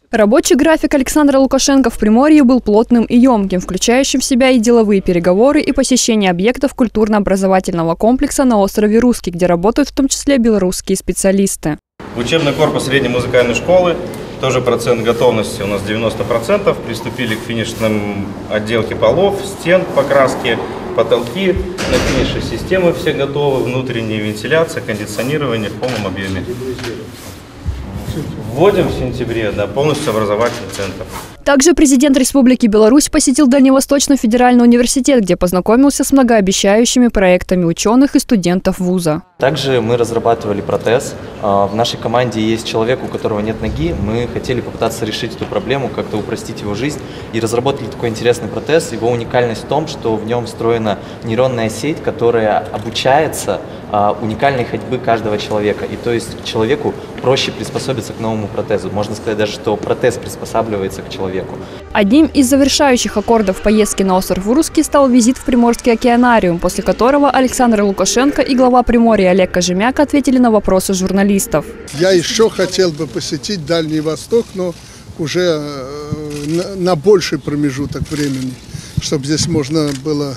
Рабочий график Александра Лукашенко в Приморье был плотным и емким, включающим в себя и деловые переговоры, и посещение объектов культурно-образовательного комплекса на острове Русский, где работают в том числе белорусские специалисты. Учебный корпус средней музыкальной школы, тоже процент готовности у нас 90%. Приступили к финишным отделке полов, стен, покраски, потолки. На финише системы все готовы, внутренняя вентиляция, кондиционирование в полном объеме. Вводим в сентябре, полностью образовательный центр. Также президент Республики Беларусь посетил Дальневосточный федеральный университет, где познакомился с многообещающими проектами ученых и студентов вуза. Также мы разрабатывали протез. В нашей команде есть человек, у которого нет ноги. Мы хотели попытаться решить эту проблему, как-то упростить его жизнь. И разработали такой интересный протез. Его уникальность в том, что в нем встроена нейронная сеть, которая обучается уникальной ходьбы каждого человека. И то есть человеку проще приспособиться к новому протезу. Можно сказать даже, что протез приспосабливается к человеку. Одним из завершающих аккордов поездки на остров Русский стал визит в Приморский океанариум, после которого Александр Лукашенко и глава Приморья Олег Кожемяка ответили на вопросы журналистов. Я еще хотел бы посетить Дальний Восток, но уже на больший промежуток времени, чтобы здесь можно было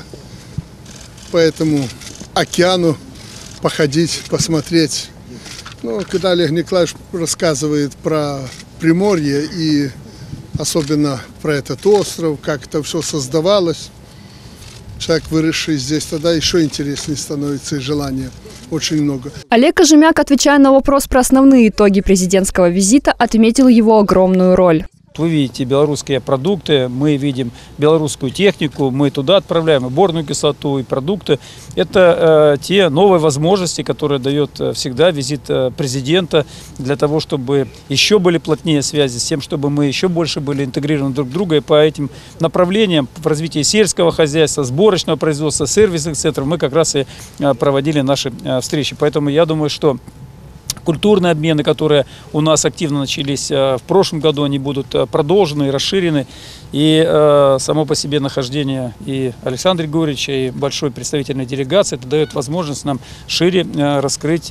по этому океану походить, посмотреть. Ну, когда Олег Николаевич рассказывает про Приморье и особенно про этот остров, как это все создавалось, человек, выросший здесь, тогда еще интереснее становится, и желание очень много. Олег Кожемяк, отвечая на вопрос про основные итоги президентского визита, отметил его огромную роль. Вы видите белорусские продукты, мы видим белорусскую технику, мы туда отправляем и борную кислоту, и продукты. Это те новые возможности, которые дает всегда визит президента для того, чтобы еще были плотнее связи с тем, чтобы мы еще больше были интегрированы друг в друга. И по этим направлениям в развитии сельского хозяйства, сборочного производства, сервисных центров мы как раз и проводили наши встречи. Поэтому я думаю, что культурные обмены, которые у нас активно начались в прошлом году, они будут продолжены и расширены. И само по себе нахождение и Александра Григорьевича, и большой представительной делегации, это дает возможность нам шире раскрыть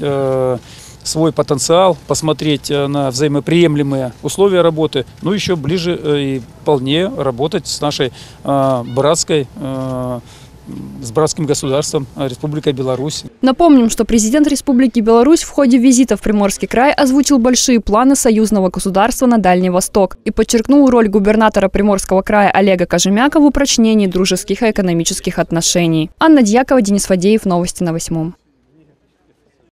свой потенциал, посмотреть на взаимоприемлемые условия работы, но еще ближе и вполне работать с нашей с братским государством Республикой Беларусь. Напомним, что президент Республики Беларусь в ходе визита в Приморский край озвучил большие планы союзного государства на Дальний Восток и подчеркнул роль губернатора Приморского края Олега Кожемяка в упрочнении дружеских и экономических отношений. Анна Дьякова, Денис Фадеев. Новости на 8.